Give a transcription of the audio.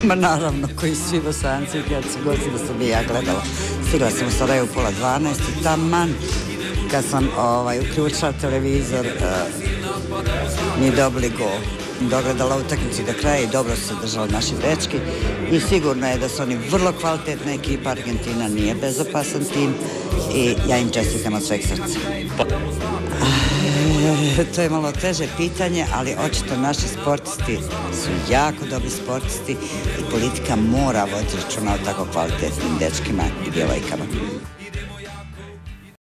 Ma naravno, koji svi Bosanci, kad su gosti da sam i ja gledala. Stigla sam u Sarajevo 11:30 i taman kad sam uključila televizor mi dobili gol. Dogledala utakmicu do kraja i dobro su se držali naši dečki i sigurno je da su oni vrlo kvalitetna ekipa. Argentina nije bezopasan tim i ja im čestitam od sveg srca. To je malo teže pitanje, ali očito naši sportisti su jako dobri sportisti i politika mora voditi računa o tako kvalitetnim dečkima i djevojkama.